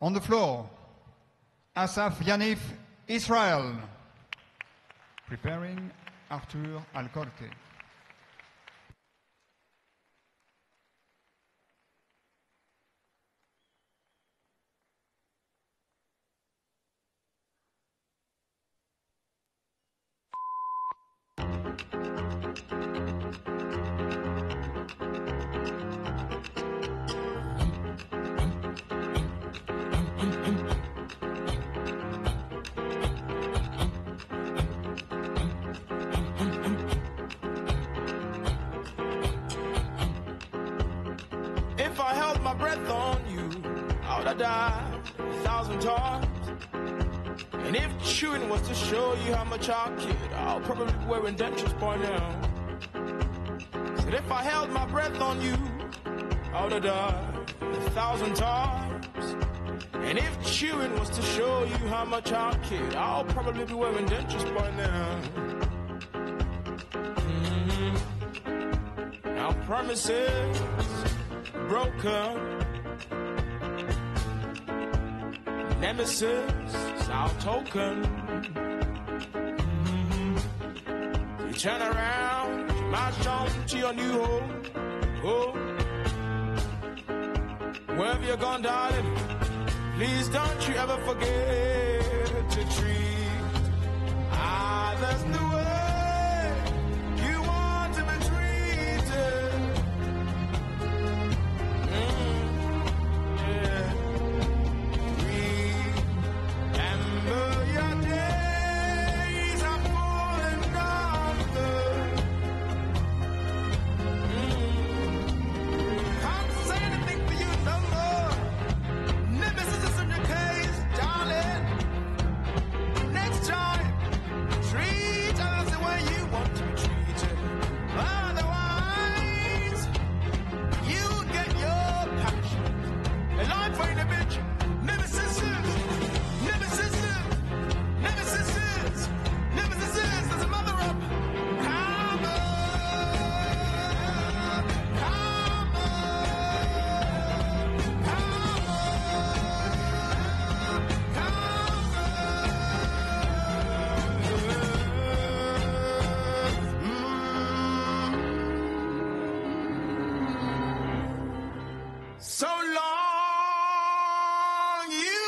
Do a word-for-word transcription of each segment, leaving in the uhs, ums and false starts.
On the floor, Asaf, Yaniv, Israel. Preparing Arthur Alcorte. If I held my breath on you, I would have died a thousand times. And if chewing was to show you how much I kid, I'll probably be wearing dentures by now. Said if I held my breath on you, I would have died a thousand times. And if chewing was to show you how much I kid, I'll probably be wearing dentures by now. Mm-hmm. Now promises broken, nemesis, our token. Mm-hmm. You turn around, you march on to your new home. Oh, wherever you're gone, darling, please don't you ever forget to treat others the way you want to be treated. So long you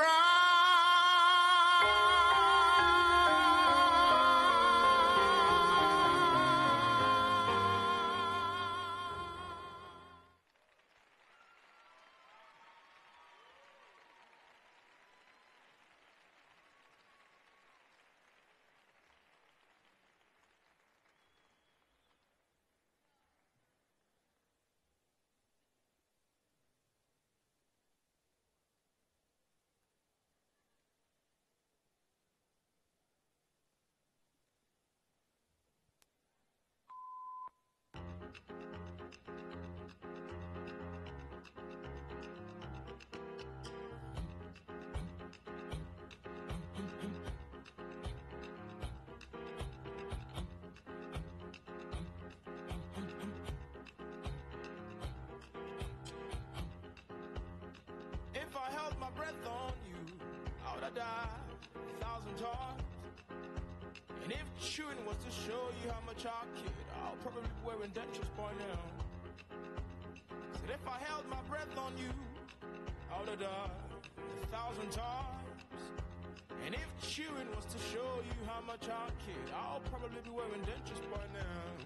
If I held my breath on you, I would have died a thousand times. And if chewing was to show you how much I kid, I'll probably be wearing dentures by now. Said if I held my breath on you, I would have died a thousand times. And if chewing was to show you how much I kid, I'll probably be wearing dentures by now.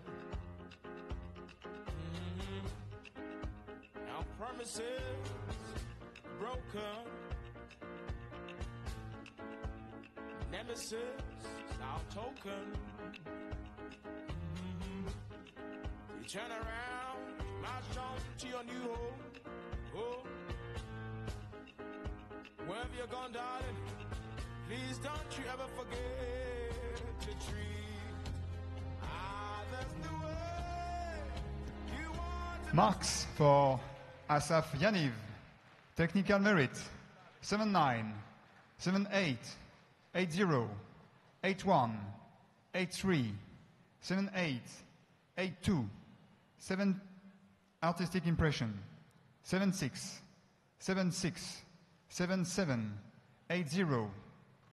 Mm-hmm. Now promises broken, nemesis, our token. Mm-hmm. You turn around, march on to your new home. Oh, wherever you're gone, darling, please don't you ever forget to treat others the way you want to. Marks for Asaf, Yaniv. Technical merit, seven nine, seven eight, eight zero, eight one, eight three, seven eight, eight two, seven artistic impression, seven six, seven six, seven seven eight zero.